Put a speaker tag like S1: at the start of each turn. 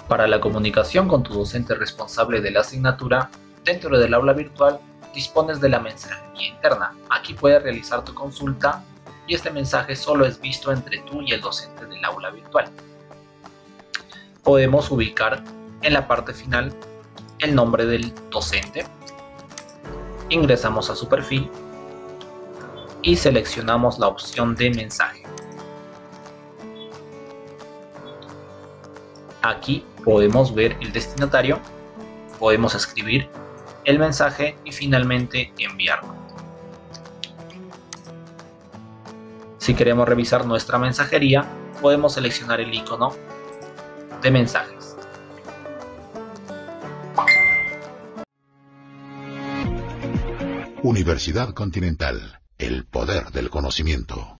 S1: Para la comunicación con tu docente responsable de la asignatura, dentro del aula virtual dispones de la mensajería interna. Aquí puedes realizar tu consulta y este mensaje solo es visto entre tú y el docente del aula virtual. Podemos ubicar en la parte final el nombre del docente. Ingresamos a su perfil y seleccionamos la opción de mensaje. Aquí podemos ver el destinatario, podemos escribir el mensaje y finalmente enviarlo. Si queremos revisar nuestra mensajería, podemos seleccionar el icono de mensajes.
S2: Universidad Continental, el poder del conocimiento.